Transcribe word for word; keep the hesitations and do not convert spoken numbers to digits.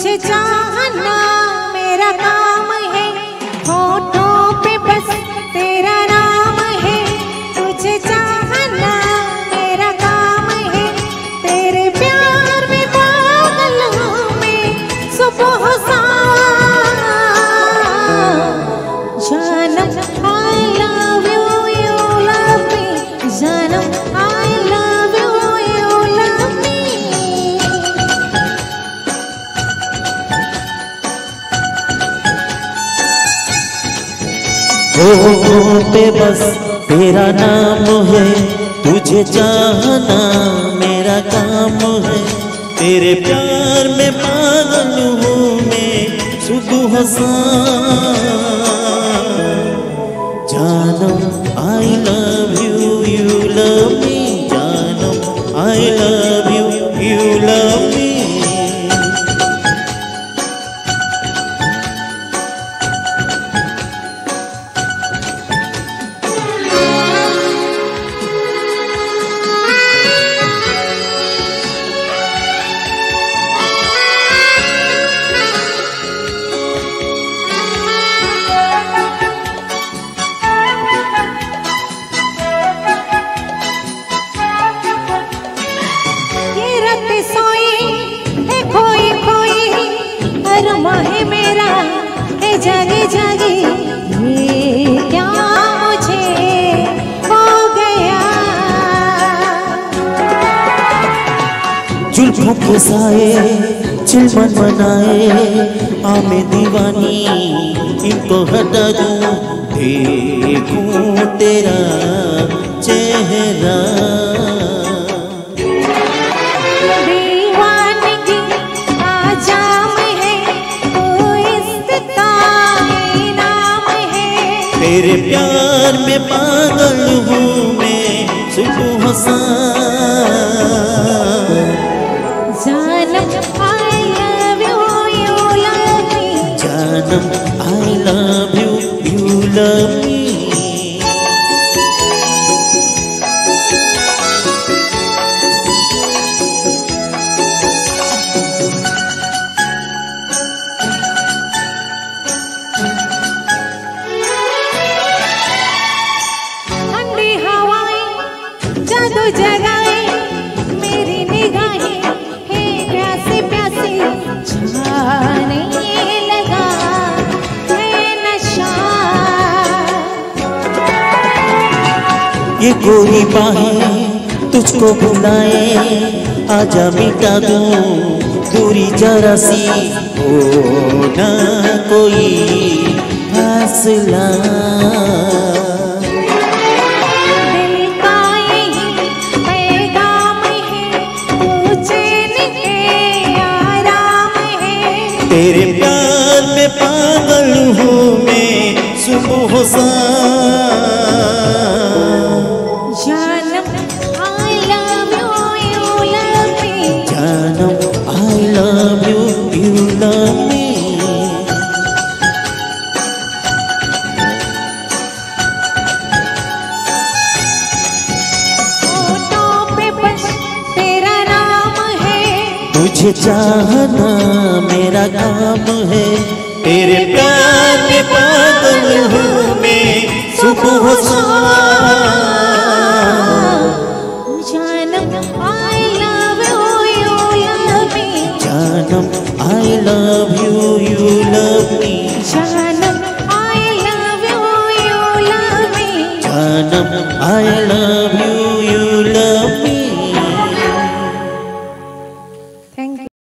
तुझे चाहना मेरा काम है, होठों पे बस तेरा नाम है। तुझे चाहना मेरा काम है, तेरे प्यार में पागल हूँ मैं सुबह शाम। जानम I love you, you love me, जानम I love you, you love me। होठों पे बस तेरा नाम है, तुझे चाहना मेरा काम है। तेरे प्यार में पागल हूँ मैं सुबह शाम। जानम I love you, you love me, जानम I love you, you love me। है मेरा है जागे जागे, ये क्या मुझे हो गया। जुल्फों के साए चिलमन बनाए, आ मैं दीवानी इनको हटा दूं, देखूं तेरा चेहरा। तेरे प्यार में पागल हूँ मैं सुबह शाम। जानम I love you, you love me, जानम I love you, you love me। जादू जगाए मेरी निगाहें है प्यासी प्यासी, छाने लगा है नशा। ये गोरी बाहें तुझको बुलाए, आजा मिटा दूं दूरी जरा सी, हो ना कोई फासला। तेरे प्यार में पागल हूँ मैं सुबह शाम। जानम I love you, you love me, जानम I love you, you love me। होठों पे बस तेरा नाम है, तुझे चाहना मेरा काम है। तेरे प्यार में पागल हूँ मैं सुबह शाम।